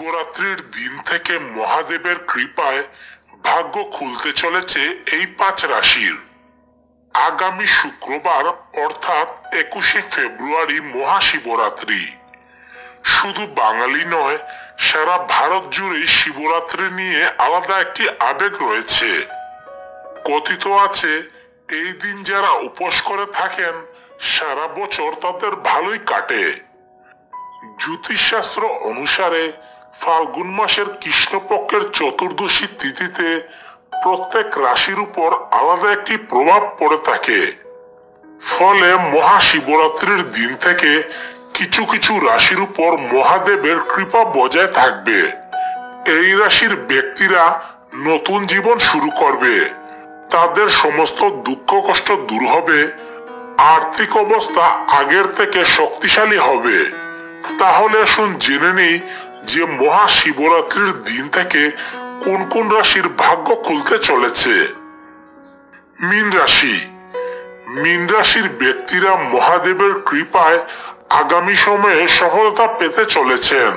মহাশিবরাত্রির দিন থেকে মহাদেবের কৃপায় ভাগ্য খুলতে চলেছে এই 5 রাশির। আগামী শুক্রবার অর্থাৎ 21শে ফেব্রুয়ারি মহাশিবরাত্রি। শুধু বাঙালি নয়, সারা ভারত জুড়ে শিবরাত্রি নিয়ে আলাদা একটি আবেগ রয়েছে। কথিত আছে এই দিন যারা উপোস করে থাকেন সারা বছর তাদের ভালোই কাটে। জ্যোতিষশাস্ত্র অনুসারে ফাল্গুন মাসের কৃষ্ণপক্ষের চতুর্দশী তিথিতে প্রত্যেক রাশির উপর আলাদা একটি প্রভাব পড়ে থাকে। ফলে মহাশিবরাত্রির দিন থেকে কিছু কিছু রাশির উপর মহাদেবের কৃপা বজায় থাকবে। এই রাশির ব্যক্তিরা নতুন জীবন শুরু করবে, তাদের সমস্ত দুঃখ কষ্ট দূর হবে, আর্থিক অবস্থা আগের থেকে শক্তিশালী হবে। তাহলে আসুন জেনে নেই যে মহাশিবরাত্রির দিন থেকে কোন কোন রাশির ভাগ্য খুলতে চলেছে। মীন রাশি। মীন রাশির ব্যক্তিরা মহাদেবের কৃপায় আগামী সময়ে সফলতা পেতে চলেছেন।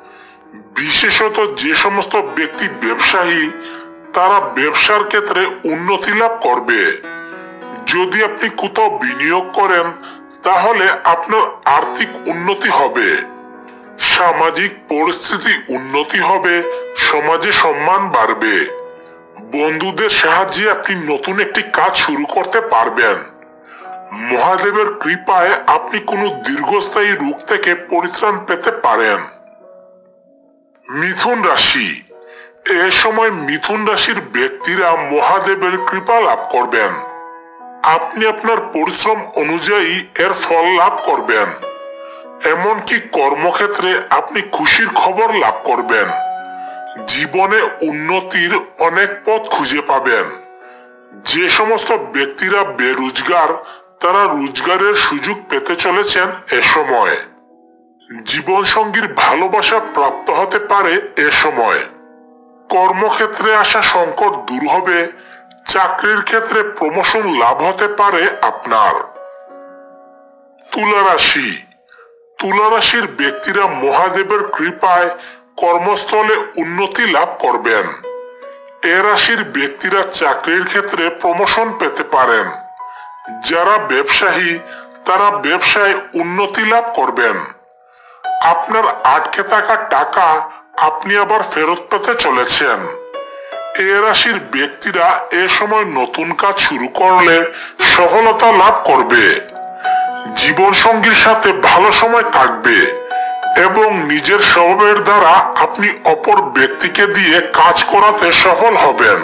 বিশেষত যে সমস্ত ব্যক্তি ব্যবসায়ী, তারা ব্যবসার ক্ষেত্রে উন্নতি লাভ করবে। যদি আপনি কোথাও বিনিয়োগ করেন তাহলে আপনার আর্থিক উন্নতি হবে, সামাজিক পরিস্থিতি উন্নতি হবে, সমাজে সম্মান বাড়বে। বন্ধুদের সাহায্যে আপনি নতুন একটি কাজ শুরু করতে পারবেন। মহাদেবের কৃপায় আপনি কোনো দীর্ঘস্থায়ী রোগ থেকে পরিত্রাণ পেতে পারেন। মিথুন রাশি। এ সময় মিথুন রাশির ব্যক্তিরা মহাদেবের কৃপা লাভ করবেন। আপনি আপনার পরিশ্রম অনুযায়ী এর ফল লাভ করবেন। এমনকি কর্মক্ষেত্রে আপনি খুশির খবর লাভ করবেন। জীবনে উন্নতির অনেক পথ খুঁজে পাবেন। যে সমস্ত ব্যক্তিরা বেরোজগার, তারা রোজগারের সুযোগ পেতে চলেছেন এ সময়। জীবন সঙ্গীর ভালোবাসা প্রাপ্ত হতে পারে এ সময়। কর্মক্ষেত্রে আসা সংকট দূর হবে। চাকরির ক্ষেত্রে প্রমোশন লাভ হতে পারে আপনার। তুলা রাশি। তুলা রাশির ব্যক্তিরা মহাদেবের কৃপায় কর্মস্থলে উন্নতি লাভ করবেন। এ রাশির ব্যক্তিরা চাকরির ক্ষেত্রে প্রমোশন পেতে পারেন। যারা ব্যবসায়ী, তারা ব্যবসায় উন্নতি লাভ করবেন। আপনার আটকে থাকা টাকা আপনি আবার ফেরত পেতে চলেছেন। এ রাশির ব্যক্তিরা এ সময় নতুন কাজ শুরু করলে সফলতা লাভ করবে। জীবন সঙ্গীর সাথে ভালো সময় কাটবে এবং নিজের স্বভাবের দ্বারা আপনি অপর ব্যক্তিকে দিয়ে কাজ করাতে সফল হবেন।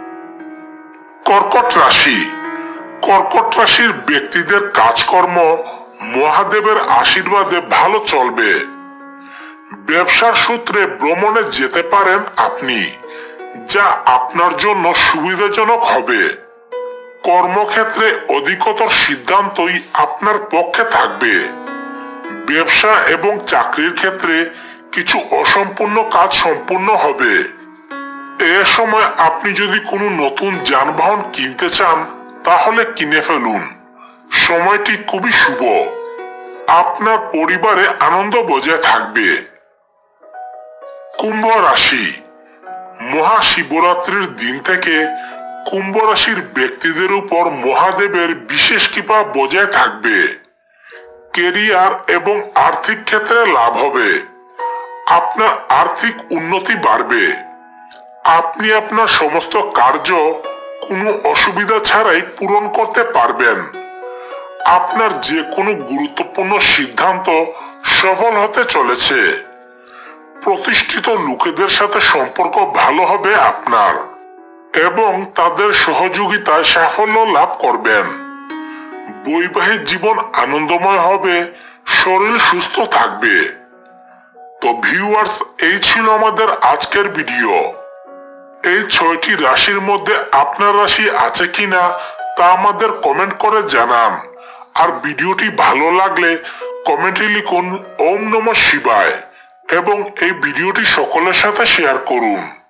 কর্কট রাশি। কর্কট রাশির ব্যক্তিদের কাজকর্ম মহাদেবের আশীর্বাদে ভালো চলবে। ব্যবসার সূত্রে ভ্রমণে যেতে পারেন আপনি, যা আপনার জন্য সুবিধাজনক হবে। কর্মক্ষেত্রে অধিকতর সিদ্ধান্তই আপনার পক্ষে থাকবে। ব্যবসা এবং চাকরির ক্ষেত্রে কিছু অসম্পূর্ণ কাজ সম্পূর্ণ হবে। এ সময় আপনি যদি কোনো নতুন যানবাহন কিনতে চান তাহলে কিনে ফেলুন। সময়টি খুবই শুভ। আপনার পরিবারে আনন্দ বজায় থাকবে। কুম্ভ রাশি। মহাশিবরাত্রির দিন থেকে কুম্ভ রাশির ব্যক্তিদের উপর মহাদেবের বিশেষ কৃপা বজায় থাকবে। কেরিয়ার এবং আর্থিক ক্ষেত্রে লাভ হবে। আপনার আর্থিক উন্নতি বাড়বে। আপনি আপনার সমস্ত কার্য কোনো অসুবিধা ছাড়াই পূরণ করতে পারবেন। আপনার যে কোনো গুরুত্বপূর্ণ সিদ্ধান্ত সফল হতে চলেছে। প্রতিষ্ঠিত লোকেদের সাথে সম্পর্ক ভালো হবে আপনার এবং তাদের সহযোগিতায় সাফল্য লাভ করবেন। বৈবাহিক জীবন আনন্দময় হবে, শরীর সুস্থ থাকবে। তো ভিউয়ার্স, এই ছিল আমাদের আজকের ভিডিও। এই 6টি রাশির মধ্যে আপনার রাশি আছে কিনা তা আমাদের কমেন্ট করে জানান। আর ভিডিওটি ভালো লাগলে কমেন্টে লিখুন ওম নমঃ শিবায় এবং এই ভিডিওটি সকলের সাথে শেয়ার করুন।